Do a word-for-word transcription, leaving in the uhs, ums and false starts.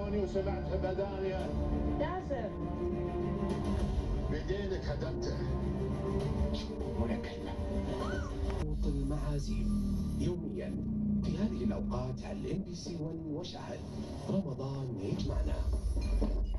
الثاني وسمعتها بدانية. ياسر بدينك هدمته ولا كلمة. صوت المعازيم يوميا في هذه الأوقات على الام بي سي واحد وشاهد. رمضان يجمعنا.